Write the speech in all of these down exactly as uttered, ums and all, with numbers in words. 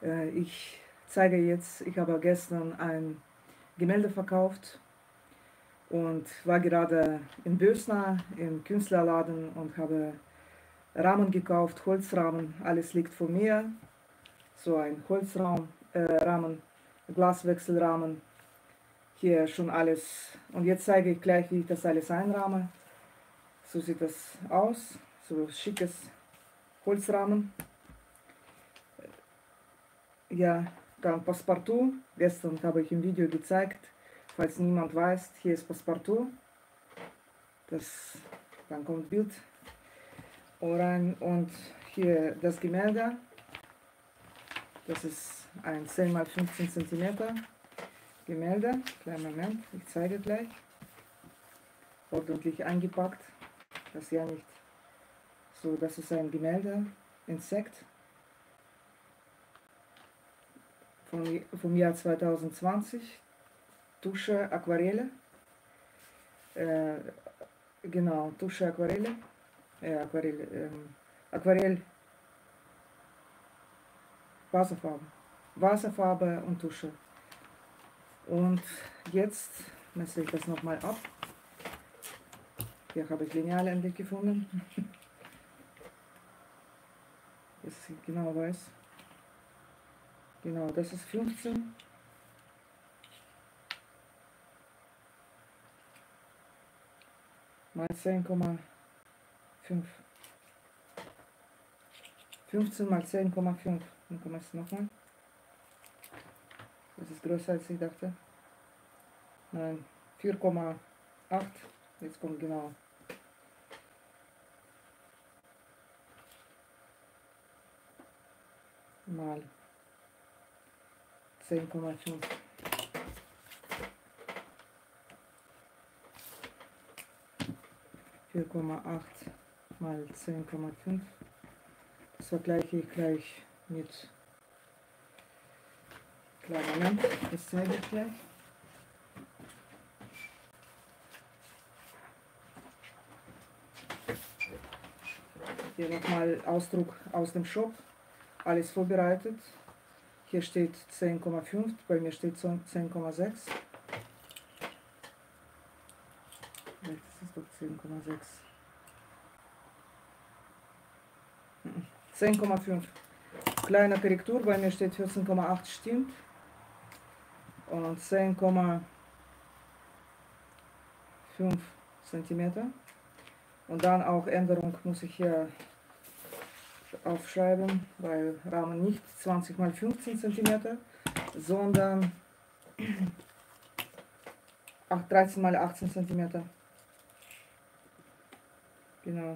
Äh, ich zeige jetzt, ich habe gestern ein Gemälde verkauft und war gerade in Bösna im Künstlerladen und habe Rahmen gekauft, Holzrahmen, alles liegt vor mir. So ein Holzrahmen, äh, Rahmen, Glaswechselrahmen, hier schon alles. Und jetzt zeige ich gleich, wie ich das alles einrahme. So sieht das aus, so schickes Holzrahmen. Ja, dann Passepartout. Gestern habe ich im Video gezeigt, falls niemand weiß, hier ist Passepartout. Das, dann kommt Bild rein und hier das Gemälde. Das ist ein zehn mal fünfzehn Zentimeter Gemälde. Kleinen Moment, ich zeige gleich. Ordentlich eingepackt. Das ist ja nicht so, das ist ein Gemälde, Insekt. Vom, vom Jahr zweitausendzwanzig. Tusche Aquarelle. Äh, genau, Tusche Aquarelle. Äh, Aquarell, ähm, Aquarell. Wasserfarbe. Wasserfarbe und Tusche. Und jetzt messe ich das nochmal ab. Hier habe ich Lineal endlich gefunden. Dass ich genau weiß. Genau, das ist fünfzehn. Mal zehn Komma fünf. fünfzehn mal zehn Komma fünf. Dann kommen wir es nochmal. Das ist größer als ich dachte. Nein, vier Komma acht. Jetzt kommt genau. Mal zehn Komma fünf. vier Komma acht mal zehn Komma fünf. Das vergleiche ich gleich mit. Kleinen Moment, das zeige ich gleich. Hier nochmal Ausdruck aus dem Shop. Alles vorbereitet. Hier steht zehn Komma fünf, bei mir steht zehn Komma sechs. Das ist doch zehn Komma sechs. zehn Komma fünf. Kleine Korrektur, bei mir steht vierzehn Komma acht, stimmt. Und zehn Komma fünf Zentimeter. Und dann auch Änderung muss ich hier aufschreiben, weil Rahmen nicht zwanzig mal fünfzehn Zentimeter, sondern dreizehn mal achtzehn Zentimeter. Genau.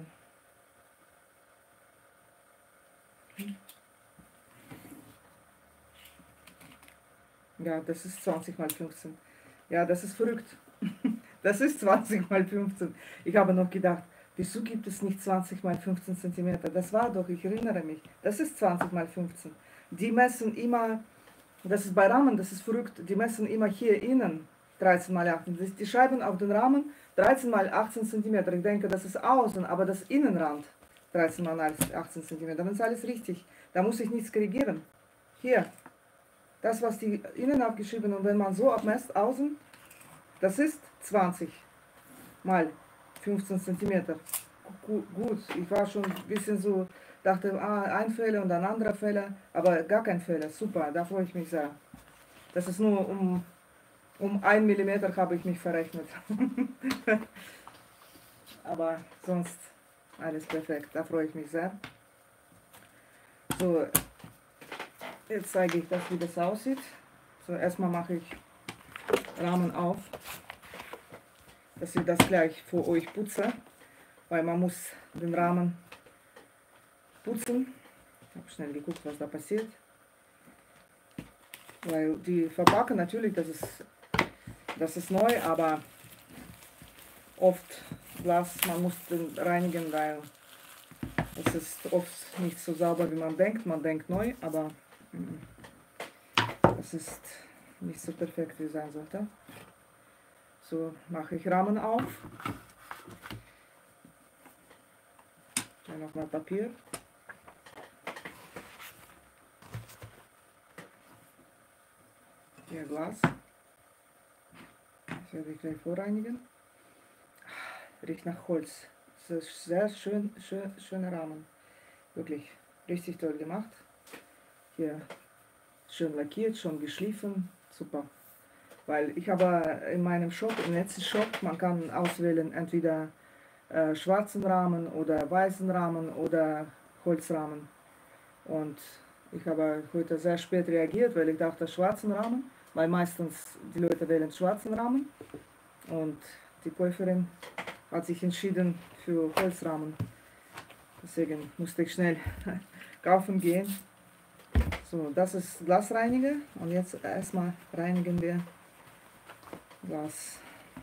Ja, das ist zwanzig mal fünfzehn. Ja, das ist verrückt. Das ist zwanzig mal fünfzehn. Ich habe noch gedacht, wieso gibt es nicht zwanzig mal fünfzehn Zentimeter? Das war doch, ich erinnere mich. Das ist zwanzig mal fünfzehn. Die messen immer, das ist bei Rahmen, das ist verrückt, die messen immer hier innen dreizehn mal achtzehn. Die schreiben auf den Rahmen dreizehn mal achtzehn Zentimeter. Ich denke, das ist außen, aber das Innenrand dreizehn mal achtzehn Zentimeter. Dann ist alles richtig. Da muss ich nichts korrigieren. Hier. Das, was die innen abgeschrieben, und wenn man so abmesst, außen, das ist zwanzig mal fünfzehn Zentimeter. Gut, ich war schon ein bisschen so, dachte, ah, ein Fehler und ein anderer Fehler, aber gar kein Fehler, super, da freue ich mich sehr. Das ist nur um, um ein Millimeter habe ich mich verrechnet. Aber sonst alles perfekt, da freue ich mich sehr. So. Jetzt zeige ich das, wie das aussieht. So, erstmal mache ich Rahmen auf, dass ich das gleich für euch putze, weil man muss den Rahmen putzen. Ich habe schnell geguckt, was da passiert. Weil die Verpackung natürlich, das ist, das ist neu, aber oft Glas, man muss den reinigen, weil es ist oft nicht so sauber, wie man denkt. Man denkt neu, aber das ist nicht so perfekt, wie es sein sollte. So mache ich Rahmen auf. Dann nochmal Papier. Hier Glas. Das werde ich gleich vorreinigen. Riecht nach Holz. Das ist sehr schön, schön, schöner Rahmen. Wirklich richtig toll gemacht. Hier schön lackiert, schon geschliffen. Super. Weil ich habe in meinem Shop, im Etsy-Shop, man kann auswählen, entweder äh, schwarzen Rahmen oder weißen Rahmen oder Holzrahmen. Und ich habe heute sehr spät reagiert, weil ich dachte schwarzen Rahmen, weil meistens die Leute wählen schwarzen Rahmen. Und die Käuferin hat sich entschieden für Holzrahmen. Deswegen musste ich schnell kaufen gehen. So, das ist Glasreiniger und jetzt erstmal reinigen wir Glas.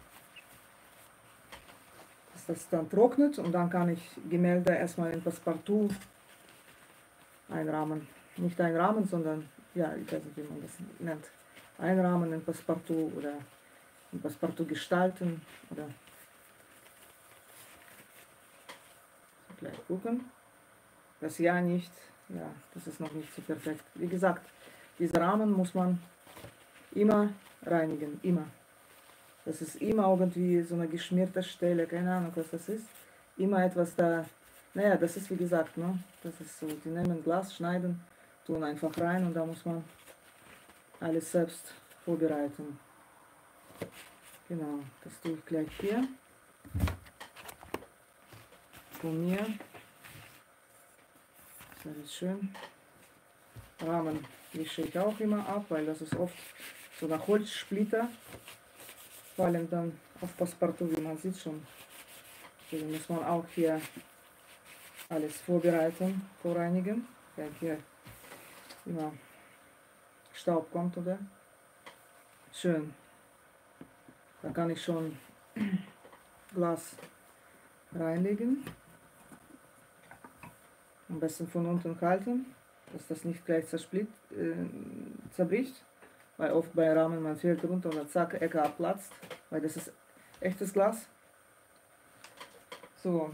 Dass das dann trocknet und dann kann ich Gemälde erstmal in Passepartout einrahmen. Nicht einrahmen, sondern, ja, ich weiß nicht, wie man das nennt. Einrahmen in Passepartout oder in Passepartout gestalten oder so, gleich gucken. Das ja nicht, ja, das ist noch nicht so perfekt. Wie gesagt, diese Rahmen muss man immer reinigen, immer. Das ist immer irgendwie so eine geschmierte Stelle, keine Ahnung, was das ist. Immer etwas da, naja, das ist wie gesagt, ne, das ist so, die nehmen Glas, schneiden, tun einfach rein und da muss man alles selbst vorbereiten. Genau, das tue ich gleich hier. Von mir. Das ist alles schön. Rahmen wische ich auch immer ab, weil das ist oft so nach Holzsplitter. Vor allem dann auf Passepartout, wie man sieht schon. Deswegen muss man auch hier alles vorbereiten, vorreinigen, weil hier immer Staub kommt, oder? Schön. Da kann ich schon Glas reinlegen. Am besten von unten halten, dass das nicht gleich zersplit, äh, zerbricht. Weil oft bei Rahmen man fällt runter und dann zack, Ecke abplatzt. Weil das ist echtes Glas. So.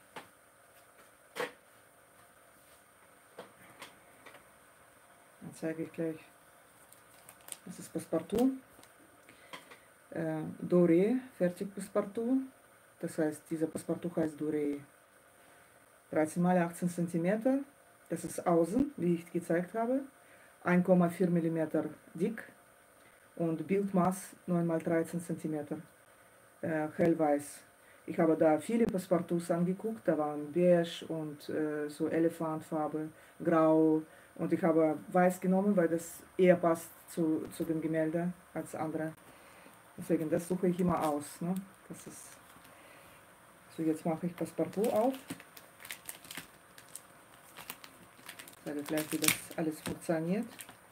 Dann zeige ich gleich. Das ist Passepartout. Äh, Doré, fertig Passepartout. Das heißt, dieser Passepartout heißt Doré. dreizehn mal achtzehn Zentimeter. Das ist außen, wie ich gezeigt habe. eins Komma vier Millimeter dick und Bildmaß neun mal dreizehn Zentimeter, äh, hellweiß. Ich habe da viele Passepartouts angeguckt, da waren beige und äh, so Elefantfarbe, grau und ich habe weiß genommen, weil das eher passt zu, zu dem Gemälde als andere. Deswegen, das suche ich immer aus. Ne? Das ist so, jetzt mache ich Passepartout auf. Ich sage gleich, wie das alles funktioniert.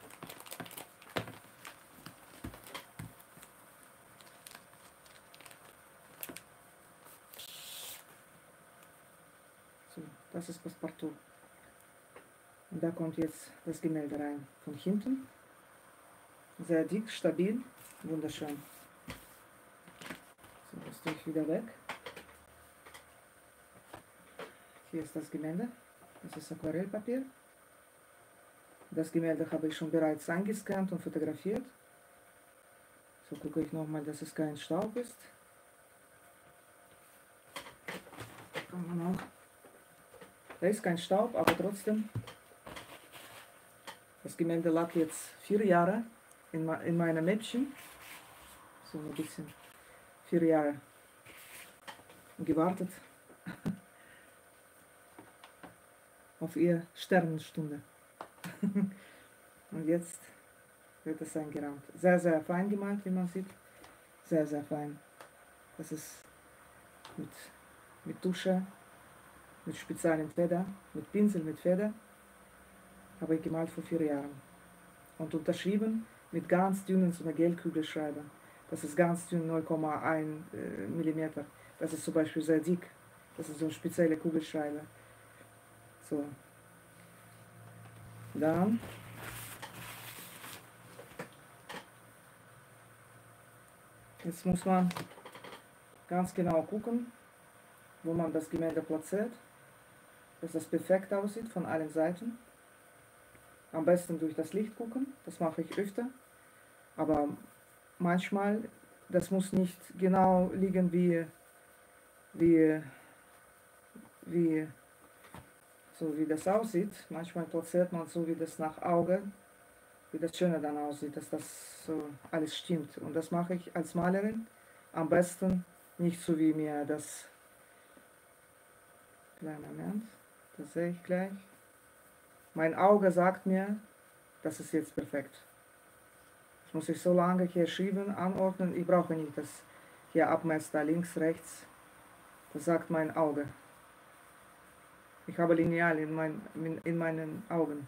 So, das ist Passepartout. Und da kommt jetzt das Gemälde rein. Von hinten. Sehr dick, stabil, wunderschön. So, das tue ich wieder weg. Hier ist das Gemälde. Das ist Aquarellpapier. Das Gemälde habe ich schon bereits eingescannt und fotografiert. So gucke ich nochmal, dass es kein Staub ist. Kann man auch. Da ist kein Staub, aber trotzdem. Das Gemälde lag jetzt vier Jahre in, in meinem Mädchen. So ein bisschen. Vier Jahre gewartet auf ihre Sternenstunde. Und jetzt wird es eingerahmt. Sehr, sehr fein gemalt, wie man sieht. Sehr, sehr fein. Das ist mit, mit Tusche, mit speziellen Feder, mit Pinsel, mit Feder. Habe ich gemalt vor vier Jahren. Und unterschrieben mit ganz dünnen, so einer Gelkugelschreiber. Das ist ganz dünn, null Komma eins äh, Millimeter. Das ist zum Beispiel sehr dick. Das ist so eine spezielle Kugelschreiber. So. Dann jetzt muss man ganz genau gucken, wo man das Gemälde platziert, dass das perfekt aussieht von allen Seiten. Am besten durch das Licht gucken, das mache ich öfter. Aber manchmal, das muss nicht genau liegen wie, wie, wie, so wie das aussieht. Manchmal platziert man so, wie das nach Auge, wie das Schöne dann aussieht, dass das so alles stimmt. Und das mache ich als Malerin am besten nicht so, wie mir das, kleinen Moment, das sehe ich gleich. Mein Auge sagt mir, das ist jetzt perfekt. Das muss ich so lange hier schieben, anordnen. Ich brauche nicht das hier abmessen, da links, rechts. Das sagt mein Auge. Ich habe Lineal in, mein, in, in meinen Augen.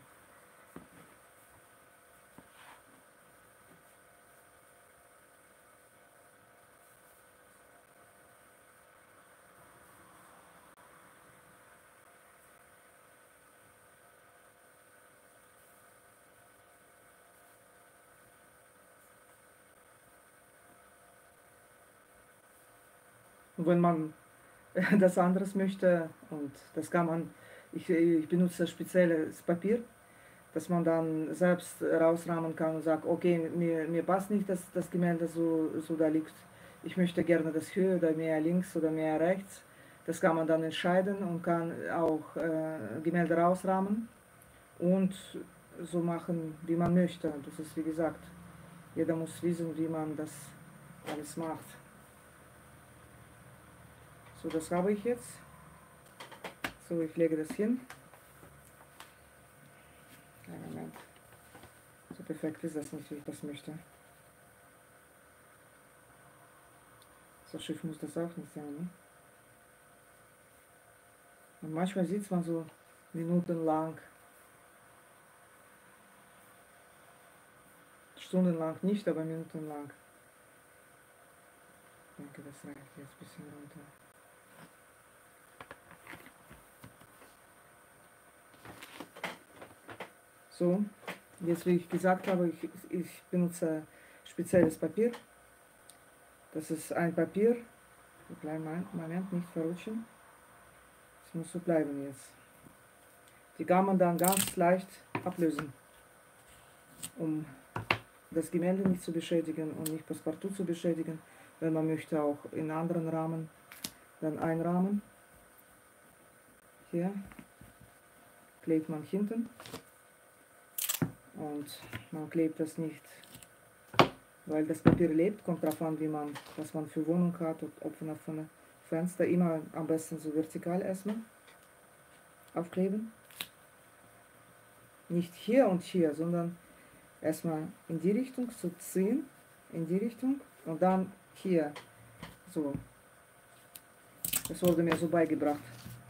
Und wenn man das anderes möchte, und das kann man, ich, ich benutze spezielles Papier, dass man dann selbst rausrahmen kann und sagt, okay, mir, mir passt nicht, dass das Gemälde so, so da liegt. Ich möchte gerne das höher oder mehr links oder mehr rechts. Das kann man dann entscheiden und kann auch äh, Gemälde rausrahmen und so machen, wie man möchte. Das ist wie gesagt, jeder muss wissen, wie man das alles macht. So, das habe ich jetzt. So, ich lege das hin. Einen Moment. So perfekt ist das nicht, wie ich das möchte. So schief muss das auch nicht sein. Ne? Und manchmal sieht man so minutenlang, stundenlang nicht, aber minutenlang. Ich denke, das reicht jetzt ein bisschen runter. So, jetzt wie ich gesagt habe, ich, ich benutze spezielles Papier. Das ist ein Papier, kleinen Moment, nicht verrutschen. Das muss so bleiben jetzt. Die kann man dann ganz leicht ablösen, um das Gemälde nicht zu beschädigen und nicht Passepartout zu beschädigen. Wenn man möchte, auch in anderen Rahmen dann einrahmen. Hier klebt man hinten und man klebt das nicht, weil das Papier lebt, kommt darauf an, wie man, was man für Wohnung hat, ob man von einem Fenster, immer am besten so vertikal erstmal aufkleben. Nicht hier und hier, sondern erstmal in die Richtung zu ziehen, in die Richtung und dann hier so. Das wurde mir so beigebracht.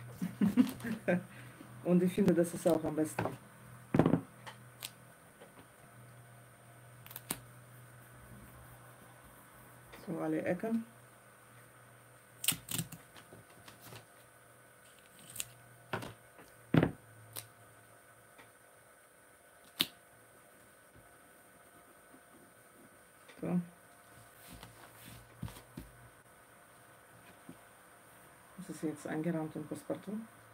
Und ich finde, das ist auch am besten. So, alle Ecken. So. Das ist jetzt eingerahmt und Passepartout.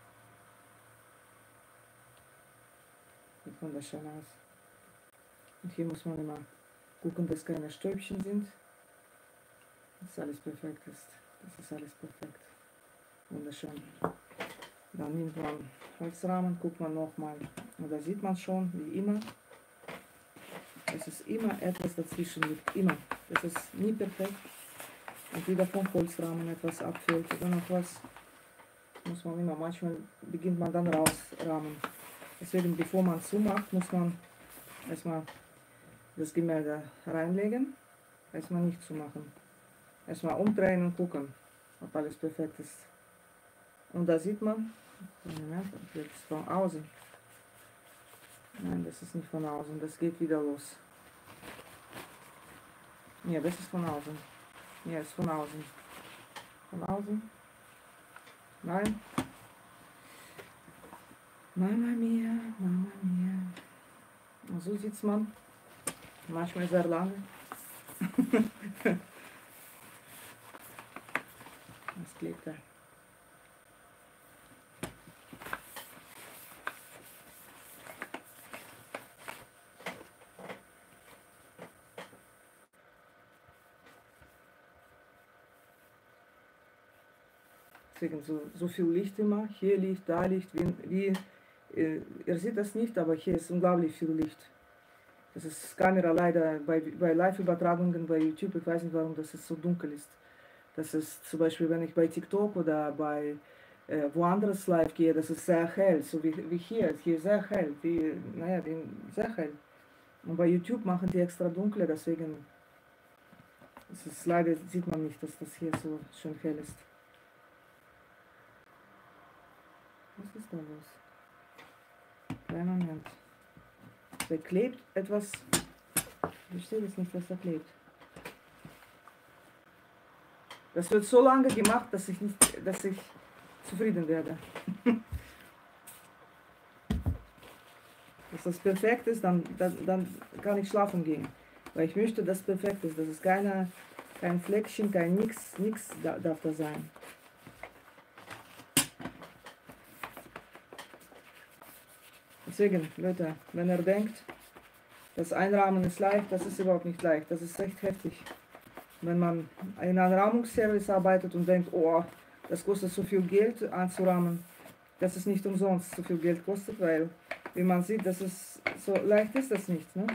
Sieht wunderschön aus. Und hier muss man immer gucken, dass keine Stäubchen sind. Dass alles perfekt ist. Das ist alles perfekt. Wunderschön. Dann nimmt man Holzrahmen, guckt man nochmal. Und da sieht man schon, wie immer, dass es immer etwas dazwischen liegt. Immer. Das ist nie perfekt. Und wieder vom Holzrahmen etwas abfällt oder noch was, muss man immer, manchmal beginnt man dann rausrahmen. Deswegen, bevor man zumacht, muss man erstmal das Gemälde reinlegen, erstmal nicht zumachen. Erstmal umdrehen und gucken, ob alles perfekt ist. Und da sieht man, jetzt von außen. Nein, das ist nicht von außen, das geht wieder los. Ja, das ist von außen. Ja, ist von außen. Von außen. Nein. Mama mia, Mama mia. Und so sieht man. Manchmal sehr lange. Das klebt da. Deswegen so, so viel Licht immer. Hier Licht, da Licht. Wie, wie, äh, ihr seht das nicht, aber hier ist unglaublich viel Licht. Das ist Kamera leider bei, bei Live-Übertragungen bei YouTube. Ich weiß nicht, warum das so dunkel ist. Das ist zum Beispiel, wenn ich bei TikTok oder bei äh, woanders live gehe, das ist sehr hell, so wie, wie hier. Hier ist sehr hell, wie, naja, wie, sehr hell. Und bei YouTube machen die extra dunkle, deswegen ist es leider, sieht man nicht, dass das hier so schön hell ist. Was ist da los? Kleinen Moment. Da klebt etwas. Ich verstehe jetzt nicht, was da klebt. Das wird so lange gemacht, dass ich nicht, dass ich zufrieden werde. Dass das perfekt ist, dann, dann, dann kann ich schlafen gehen. Weil ich möchte, dass es perfekt ist. Das ist keine, kein Fleckchen, kein nix, nix darf da sein. Deswegen, Leute, wenn ihr denkt, das Einrahmen ist leicht, das ist überhaupt nicht leicht. Das ist echt heftig. Wenn man in einem Rahmungsservice arbeitet und denkt, oh, das kostet so viel Geld anzurahmen, dass es nicht umsonst so viel Geld kostet, weil, wie man sieht, das ist, so leicht ist das nicht, ne?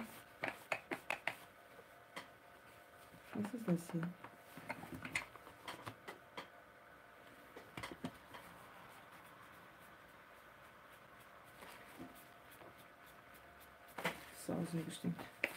Was ist das hier? Sausen bestimmt.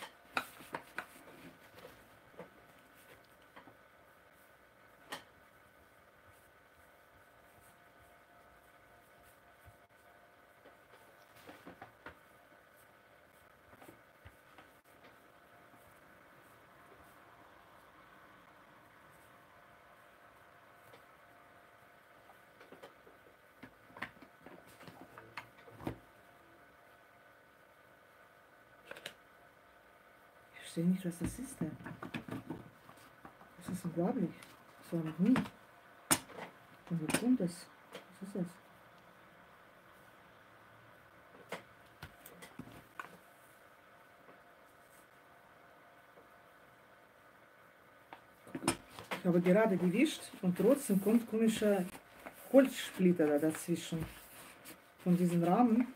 Ich verstehe nicht, was das ist denn. Das ist unglaublich. Das war noch nie. Und wo kommt das? Was ist das? Ich habe gerade gewischt und trotzdem kommt komischer Holzsplitter da dazwischen. Von diesem Rahmen.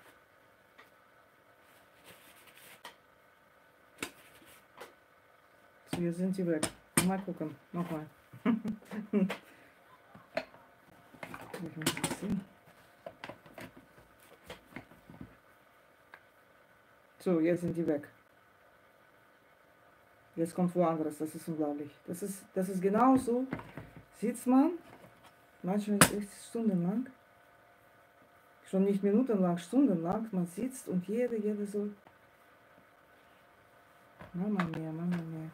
So, hier sind sie weg. Mal gucken. Nochmal. So, jetzt sind die weg. Jetzt kommt woanders. Das ist unglaublich. Das ist, das ist genau so. Sitzt man, manchmal echt stundenlang. Schon nicht minutenlang, stundenlang. Man sitzt und jede, jede so. Mama mia, Mama mia.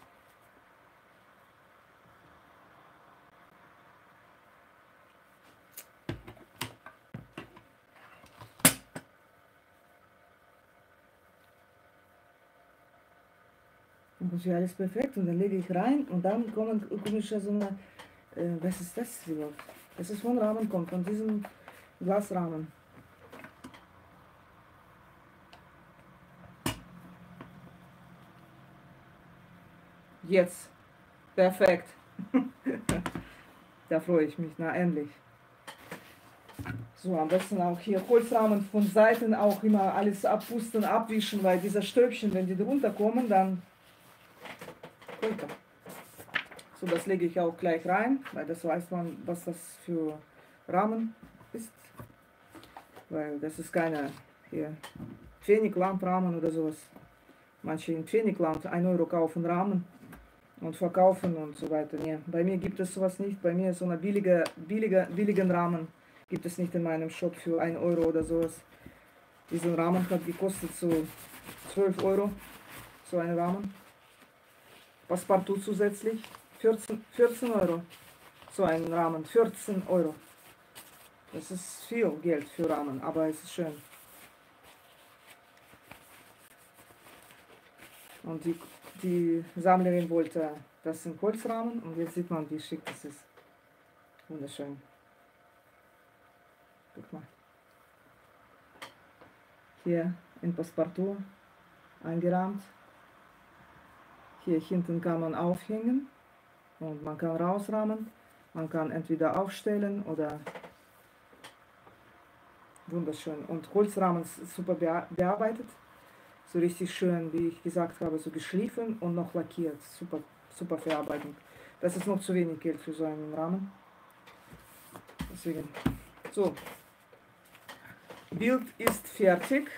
Und das ist ja alles perfekt und dann lege ich rein und dann kommen komische so eine, äh, was ist das überhaupt? Das ist von Rahmen kommt, von diesem Glasrahmen. Jetzt. Perfekt. Da freue ich mich, na endlich. So, am besten auch hier Holzrahmen von Seiten auch immer alles abpusten, abwischen, weil diese Stöpchen, wenn die drunter kommen, dann... So, das lege ich auch gleich rein, weil das weiß man, was das für Rahmen ist. Weil das ist keine hier Pfennigland-Rahmen oder sowas. Manche in Pfennigland ein Euro kaufen Rahmen und verkaufen und so weiter. Nee, bei mir gibt es sowas nicht. Bei mir ist so eine billige, billige, billigen Rahmen gibt es nicht in meinem Shop für ein Euro oder sowas. Diesen Rahmen hat gekostet so zwölf Euro. So ein Rahmen. Passepartout zusätzlich. vierzehn, vierzehn Euro. So ein Rahmen. vierzehn Euro. Das ist viel Geld für Rahmen, aber es ist schön. Und die, die Sammlerin wollte das in Holzrahmen und jetzt sieht man, wie schick das ist. Wunderschön. Guck mal. Hier in Passepartout eingerahmt. Hier hinten kann man aufhängen und man kann rausrahmen. Man kann entweder aufstellen oder wunderschön. Und Holzrahmen ist super bearbeitet. So richtig schön, wie ich gesagt habe, so geschliffen und noch lackiert. Super, super Verarbeitung. Das ist noch zu wenig Geld für so einen Rahmen. Deswegen. So. Bild ist fertig.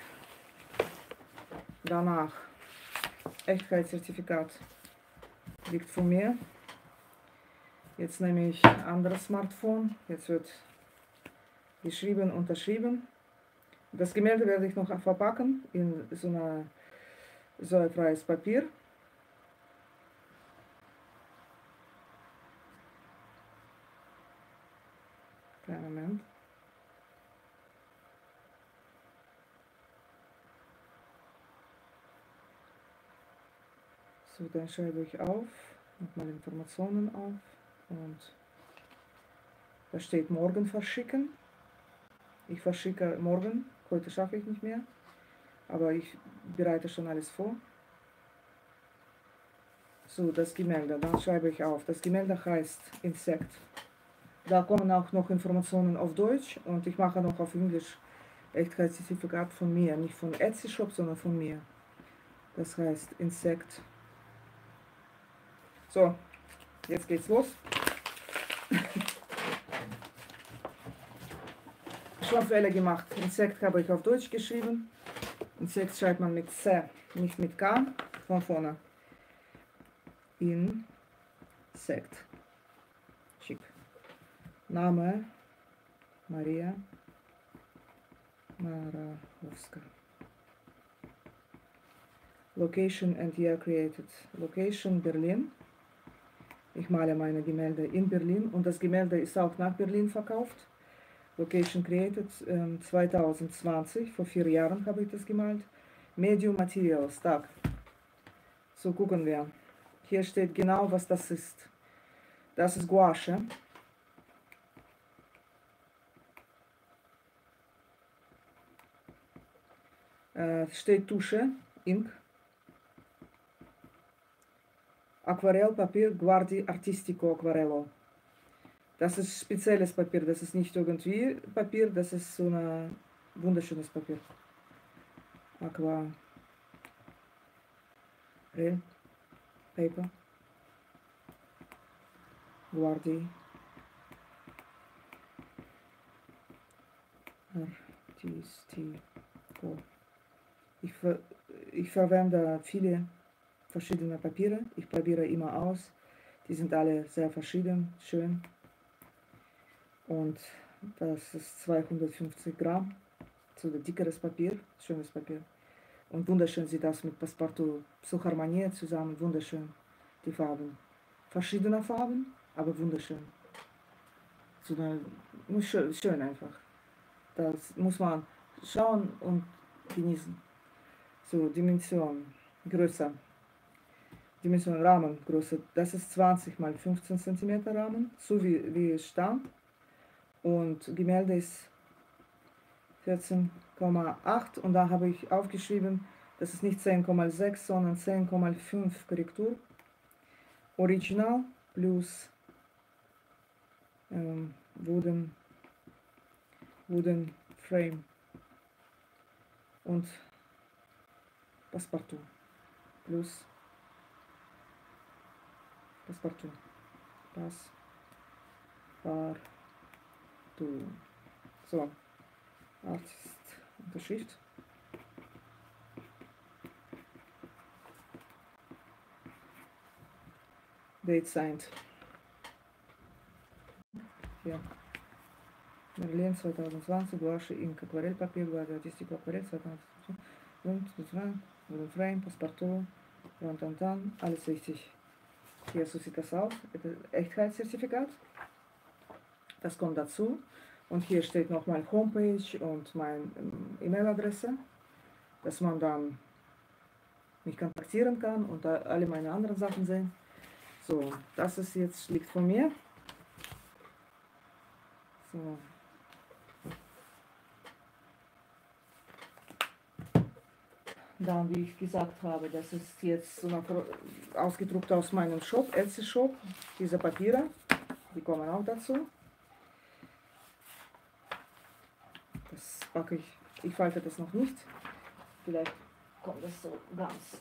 Danach Echtheitszertifikat liegt vor mir. Jetzt nehme ich ein anderes Smartphone. Jetzt wird geschrieben, unterschrieben. Das Gemälde werde ich noch verpacken in so ein säurefreies Papier. Kleinen Moment. So, dann schreibe ich auf, nochmal Informationen auf und da steht morgen verschicken. Ich verschicke morgen, heute schaffe ich nicht mehr, aber ich bereite schon alles vor. So, das Gemälde, dann schreibe ich auf. Das Gemälde heißt Insekt. Da kommen auch noch Informationen auf Deutsch und ich mache noch auf Englisch Echtheitszertifikat von mir, nicht von Etsy Shop, sondern von mir. Das heißt Insekt. So, jetzt geht's los. Schwarzwelle gemacht. Insekt habe ich auf Deutsch geschrieben. Insekt schreibt man mit C, nicht mit K. Von vorne. Insekt. Schick. Name Maria Marahowska. Location and year created. Location Berlin. Ich male meine Gemälde in Berlin und das Gemälde ist auch nach Berlin verkauft. Location created ähm, zwanzig zwanzig, vor vier Jahren habe ich das gemalt. Medium Materials, Tag. So, gucken wir. Hier steht genau, was das ist. Das ist Gouache. Äh, steht Tusche, Ink. Aquarellpapier Guardi Artistico Aquarello. Das ist spezielles Papier, das ist nicht irgendwie Papier, das ist so ein wunderschönes Papier. Aquarell Paper Guardi Artistico. Ich, ver ich verwende viele verschiedene Papiere. Ich probiere immer aus. Die sind alle sehr verschieden, schön. Und das ist zweihundertfünfzig Gramm. So ein dickeres Papier, schönes Papier. Und wunderschön sieht das mit Passepartout so harmoniert zusammen. Wunderschön. Die Farben. Verschiedene Farben, aber wunderschön. So eine, schön, schön einfach. Das muss man schauen und genießen. So, Dimension, Größe. Dimension Rahmengröße, das ist zwanzig mal fünfzehn Zentimeter Rahmen, so wie, wie es stand. Und Gemälde ist vierzehn Komma acht und da habe ich aufgeschrieben, das ist nicht zehn Komma sechs, sondern zehn Komma fünf Korrektur. Original plus ähm, Wooden, Wooden Frame und Passepartout plus Passepartout. Passepartout. So. Artist Unterschrift. Date signed. Hier. Berlin zwanzig zwanzig, Gouache, Ink, Aquarellpapier, Guardi Artistico Aquarell zwanzig zwanzig, Wooden Frame, Passepartout, Rantantan, alles richtig. Hier, so sieht das aus, Echtheitszertifikat, das kommt dazu und hier steht noch meine Homepage und meine E-Mail-Adresse, dass man dann mich kontaktieren kann und da alle meine anderen Sachen sehen. So, das ist jetzt, liegt von mir. So. Dann, wie ich gesagt habe, das ist jetzt so ausgedruckt aus meinem Shop, Etsy Shop, diese Papiere. die kommen auch dazu. Das packe ich, ich falte das noch nicht. Vielleicht kommt das so ganz.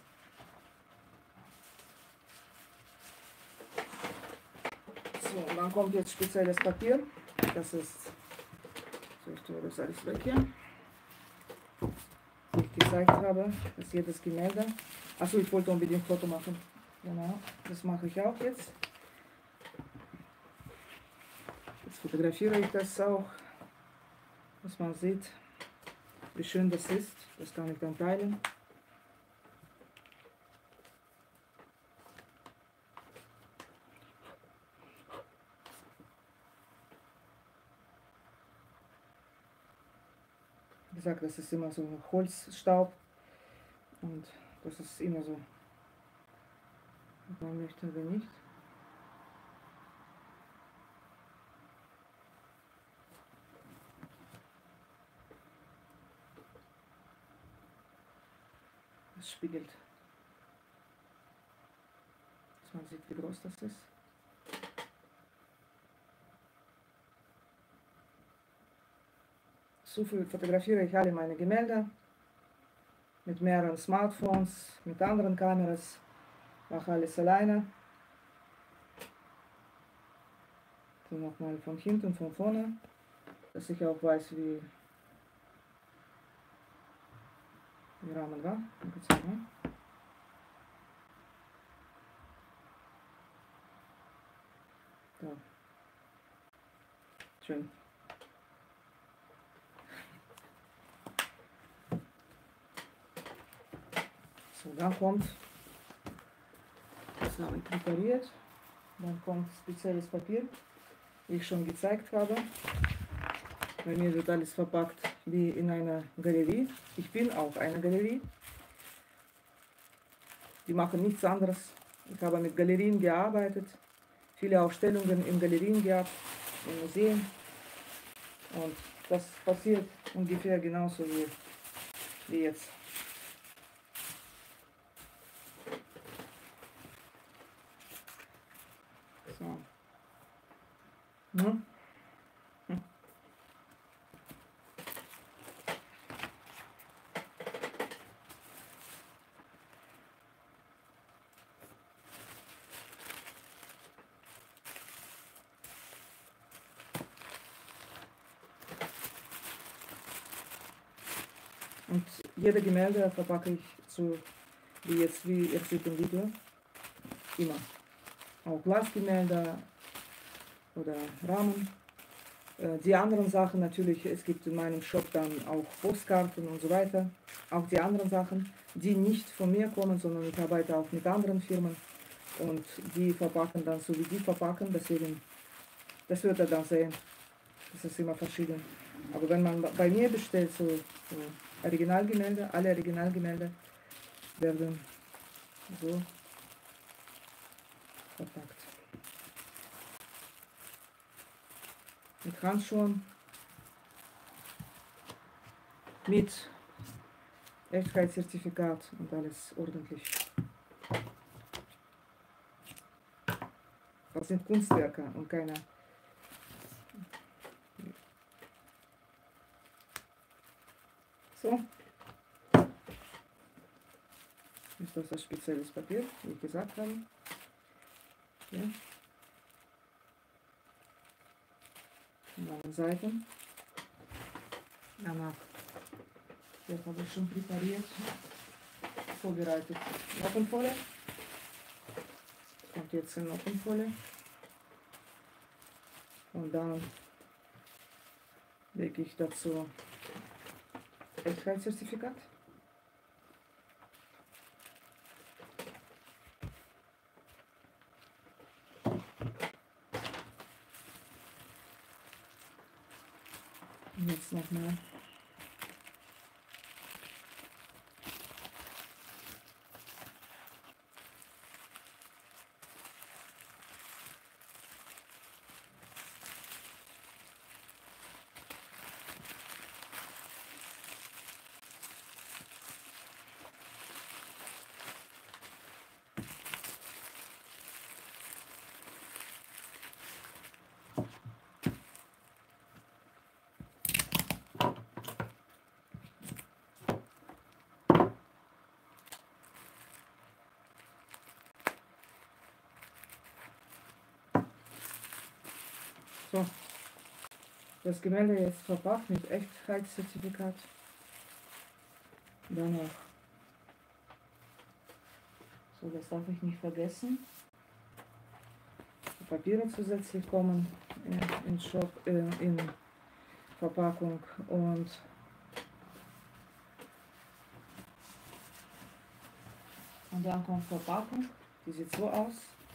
So, und dann kommt jetzt spezielles Papier. Das ist, so ich tue das alles weg hier. Wie ich gezeigt habe, das ist jedes Gemälde. Achso, ich wollte unbedingt ein Foto machen. Genau, das mache ich auch jetzt. Jetzt fotografiere ich das auch, dass man sieht, wie schön das ist. Das kann ich dann teilen. Wie gesagt, das ist immer so Holzstaub und das ist immer so, ob man möchte oder nicht. Es spiegelt, dass man sieht, wie groß das ist. So viel fotografiere ich alle meine Gemälde mit mehreren Smartphones, mit anderen Kameras, mache alles alleine. So nochmal von hinten und von vorne, dass ich auch weiß, wie der Rahmen war. So. Schön. So, dann kommt, das habe ich präpariert, dann kommt spezielles Papier, wie ich schon gezeigt habe. Bei mir wird alles verpackt wie in einer Galerie. Ich bin auch eine Galerie. Die machen nichts anderes. Ich habe mit Galerien gearbeitet, viele Ausstellungen in Galerien gehabt, in Museen. Und das passiert ungefähr genauso wie, wie jetzt. So. Hm? Hm. Und jede Gemälde verpacke ich so, wie jetzt, wie ihr seht im Video, immer. Auch Glasgemälde oder Rahmen. Die anderen Sachen natürlich, es gibt in meinem Shop dann auch Postkarten und so weiter. Auch die anderen Sachen, die nicht von mir kommen, sondern ich arbeite auch mit anderen Firmen. Und die verpacken dann so, wie die verpacken. Deswegen, das wird er dann sehen. Das ist immer verschieden. Aber wenn man bei mir bestellt, so, so Originalgemälde, alle Originalgemälde werden so verpackt. Mit Handschuhen, mit Echtheitszertifikat und alles ordentlich. Das sind Kunstwerke und keine. So. Ist das ein spezielles Papier, wie ich gesagt habe. Ja. An Seiten. Danach, hier habe ich schon präpariert, vorbereitet. Noppenfolie. Kommt jetzt in Noppenfolie. Und dann lege ich dazu Echtheitszertifikat. Jetzt nochmal. So, das Gemälde jetzt verpackt mit Echtheitszertifikat. Dann noch. So, das darf ich nicht vergessen. Die Papiere zusätzlich kommen in, in Shop, äh, in Verpackung und und dann kommt Verpackung. Die sieht so aus.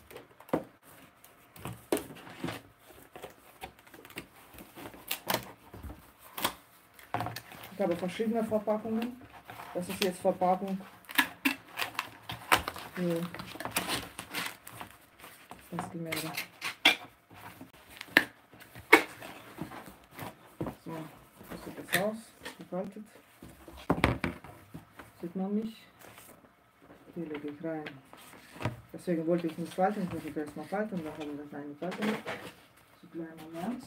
Ich habe verschiedene Verpackungen. Das ist jetzt Verpackung für das Gemälde. So, das sieht jetzt aus, gefaltet. Sieht man nicht. Hier lege ich rein. Deswegen wollte ich nicht falten, ich wollte erst mal falten, dann haben wir das eine Faltung. So, kleinen Moment.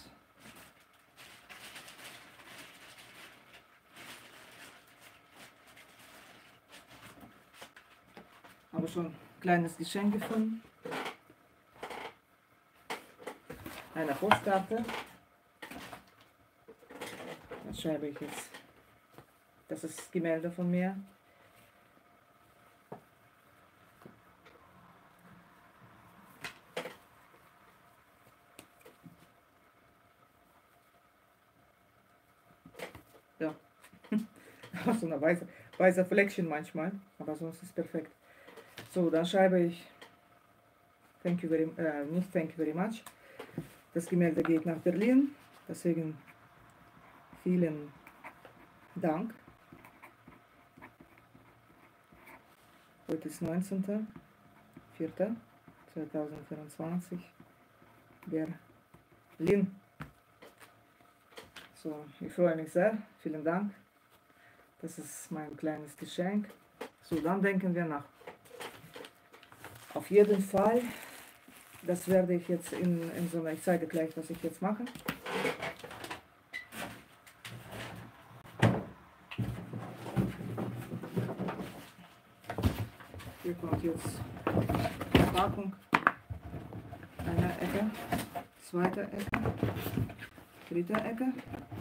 Habe schon ein kleines Geschenk gefunden. Eine Postkarte. Das schreibe ich jetzt. Das ist Gemälde von mir. Ja. So eine weiße, weiße Fleckchen manchmal, aber sonst ist es perfekt. So, dann schreibe ich thank you very, äh, nicht thank you very much. Das Gemälde geht nach Berlin, deswegen vielen Dank. Heute ist neunzehnter vierter zweitausendvierundzwanzig. Berlin. So, ich freue mich sehr. Vielen Dank. Das ist mein kleines Geschenk. So, dann denken wir nach. Auf jeden Fall, das werde ich jetzt in, in so einer, ich zeige gleich, was ich jetzt mache. Hier kommt jetzt Verpackung, eine Ecke, zweite Ecke, dritte Ecke,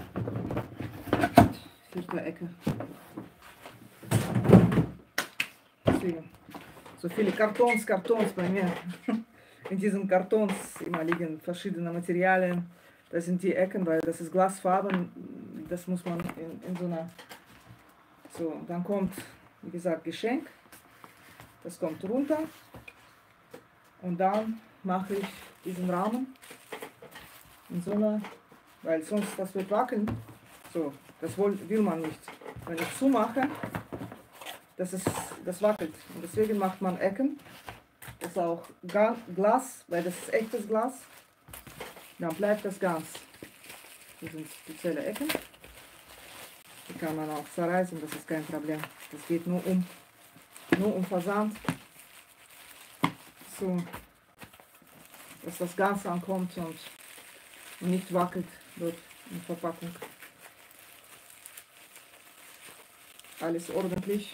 vierte Ecke. Deswegen so viele Kartons, Kartons bei mir. In diesen Kartons immer liegen verschiedene Materialien. Das sind die Ecken, weil das ist Glasfarben. Das muss man in, in so einer. So, dann kommt, wie gesagt, Geschenk. Das kommt runter. Und dann mache ich diesen Rahmen in so einer, weil sonst das wird wackeln. So, das will man nicht. Wenn ich zumache, das ist, das wackelt. Und deswegen macht man Ecken. Das ist auch Glas, weil das ist echtes Glas. Dann bleibt das ganz. Hier sind spezielle Ecken. Die kann man auch zerreißen, das ist kein Problem. Das geht nur um, nur um Versand. So, dass das Ganze ankommt und nicht wackelt dort in der Verpackung. Alles ordentlich.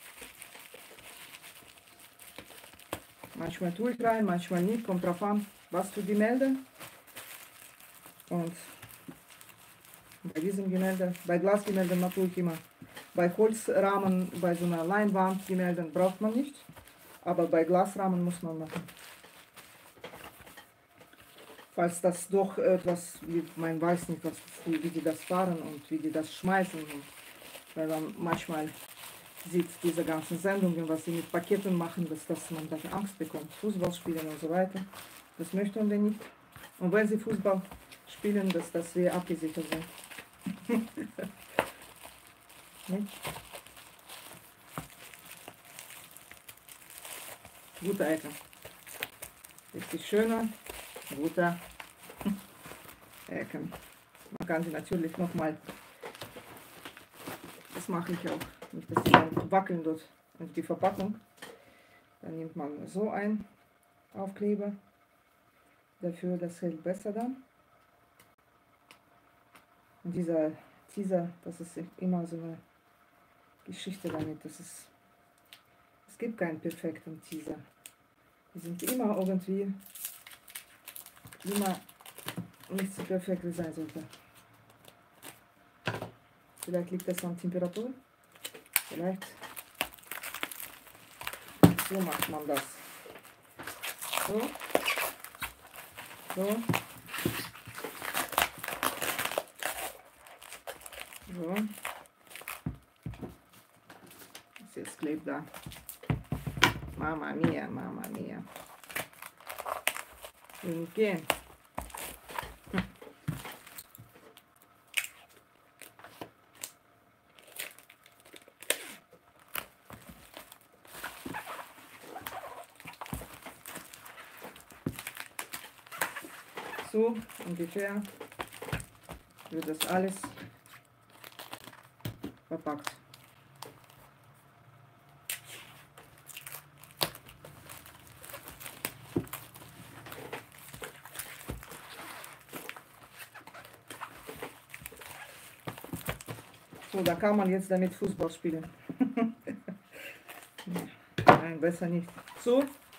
Manchmal tue ich rein, manchmal nicht, kommt drauf an, was für Gemälde. Und bei diesem Gemälde, bei Glasgemälden tue ich immer. Bei Holzrahmen, bei so einer Leinwandgemälden braucht man nicht, aber bei Glasrahmen muss man machen. Falls das doch etwas, man weiß nicht, was, wie, wie die das fahren und wie die das schmeißen. Und weil man manchmal sieht diese ganzen Sendungen, was sie mit Paketen machen, dass, dass man dafür Angst bekommt, Fußball spielen und so weiter. Das möchten wir nicht. Und wenn sie Fußball spielen, dass, dass wir abgesichert sind. Nicht? Gute Ecke. Richtig schöner, guter Ecken. Man kann sie natürlich nochmal, das mache ich auch, nicht, dass sie dann wackeln dort und die Verpackung. Dann nimmt man so ein Aufkleber dafür, das hält besser dann. Und dieser Teaser, das ist immer so eine Geschichte damit, das ist, es gibt keinen perfekten Teaser. Die sind immer irgendwie, immer nicht so perfekt wie sein sollte. Vielleicht liegt das an Temperatur. Vielleicht. So macht man das. So. So. So. Was jetzt klebt da? Mama mia, Mama mia. Will nicht gehen. Hm. So ungefähr wird das alles verpackt. So, da kann man jetzt damit Fußball spielen. Nein, besser nicht. So,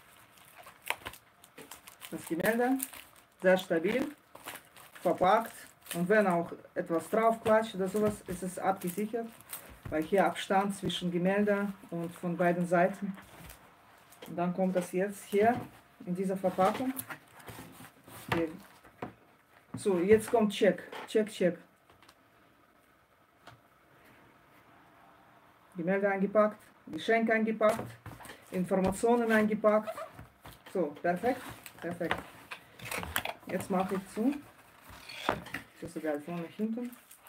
das Gemälde, sehr stabil, verpackt. Und wenn auch etwas drauf klatscht oder sowas, ist es abgesichert, weil hier Abstand zwischen Gemälde und von beiden Seiten. Und dann kommt das jetzt hier in dieser Verpackung. Hier. So, jetzt kommt Check, Check, Check. Gemälde eingepackt, Geschenk eingepackt, Informationen eingepackt. So, perfekt, perfekt. Jetzt mache ich zu. Das ist egal, vorne, hinten.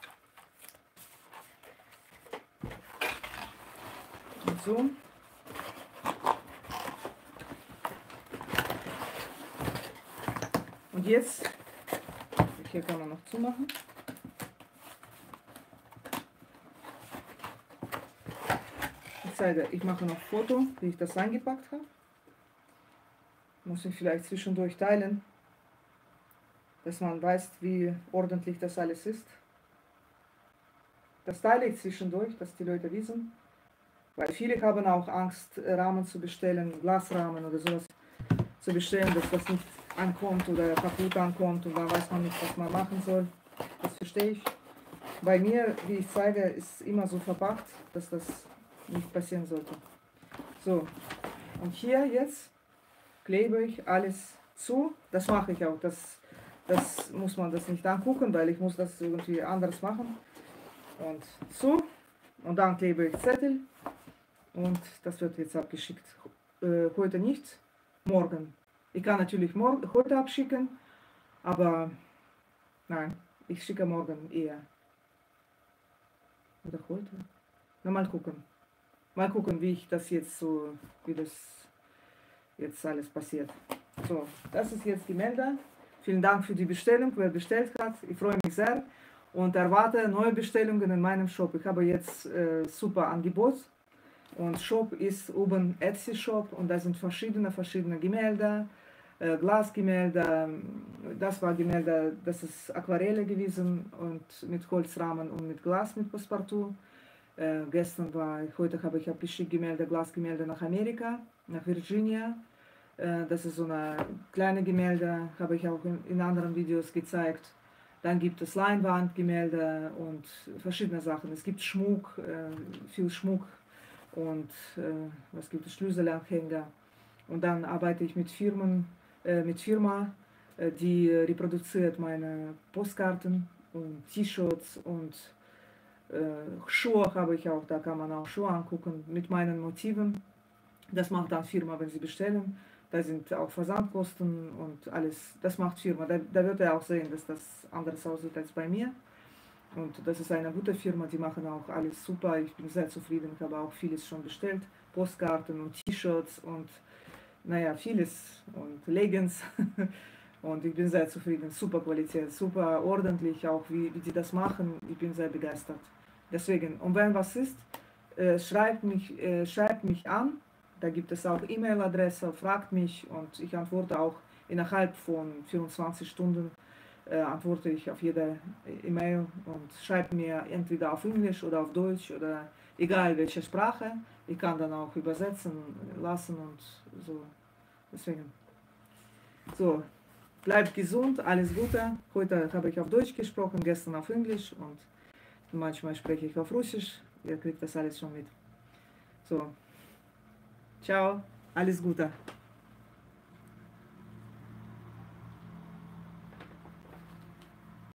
Und so. Und jetzt, hier kann man noch zumachen. Ich zeige, ich mache noch ein Foto, wie ich das eingepackt habe. Muss ich vielleicht zwischendurch teilen, dass man weiß, wie ordentlich das alles ist. Das teile ich zwischendurch, dass die Leute wissen. Weil viele haben auch Angst, Rahmen zu bestellen, Glasrahmen oder sowas zu bestellen, dass das nicht ankommt oder kaputt ankommt und dann weiß man nicht, was man machen soll. Das verstehe ich. Bei mir, wie ich zeige, ist immer so verpackt, dass das nicht passieren sollte. So, und hier jetzt klebe ich alles zu. Das mache ich auch. Das, das muss man das nicht angucken, weil ich muss das irgendwie anders machen. Und so, und dann klebe ich Zettel und das wird jetzt abgeschickt. Äh, heute nicht, morgen. Ich kann natürlich morgen, heute abschicken, aber nein, ich schicke morgen eher. Oder heute? Na, mal gucken. Mal gucken, wie ich das jetzt so, wie das jetzt alles passiert. So, das ist jetzt die Gemälde. Vielen Dank für die Bestellung, wer bestellt hat. Ich freue mich sehr und erwarte neue Bestellungen in meinem Shop. Ich habe jetzt äh, super Angebot und Shop ist oben Etsy Shop und da sind verschiedene, verschiedene Gemälde, äh, Glasgemälde. Das war Gemälde, das ist Aquarelle gewesen und mit Holzrahmen und mit Glas, mit Passepartout. Äh, gestern war, heute habe ich abgeschickt Gemälde, Glasgemälde nach Amerika, nach Virginia. Äh, das ist so eine kleine Gemälde, habe ich auch in, in anderen Videos gezeigt. Dann gibt es Leinwandgemälde und verschiedene Sachen. Es gibt Schmuck, äh, viel Schmuck und äh, was gibt es, Schlüsselanhänger. Und dann arbeite ich mit Firmen, äh, mit Firma, äh, die reproduziert meine Postkarten und T-Shirts und Schuhe habe ich auch, da kann man auch Schuhe angucken mit meinen Motiven. Das macht dann Firma, wenn sie bestellen. Da sind auch Versandkosten und alles, das macht Firma. Da, da wird er auch sehen, dass das anders aussieht als bei mir. Und das ist eine gute Firma, die machen auch alles super. Ich bin sehr zufrieden, ich habe auch vieles schon bestellt. Postkarten und T-Shirts und naja, vieles und Leggings. Und ich bin sehr zufrieden, super Qualität, super ordentlich, auch wie, wie die das machen. Ich bin sehr begeistert. Deswegen, und wenn was ist, äh, schreibt, mich, äh, schreibt mich an. Da gibt es auch E-Mail-Adresse, fragt mich und ich antworte auch innerhalb von vierundzwanzig Stunden. Äh, antworte ich auf jede E-Mail und schreibt mir entweder auf Englisch oder auf Deutsch oder egal welche Sprache. Ich kann dann auch übersetzen lassen und so. Deswegen. So. Bleibt gesund, alles Gute. Heute habe ich auf Deutsch gesprochen, gestern auf Englisch und manchmal spreche ich auf Russisch. Ihr kriegt das alles schon mit. So, ciao, alles Gute.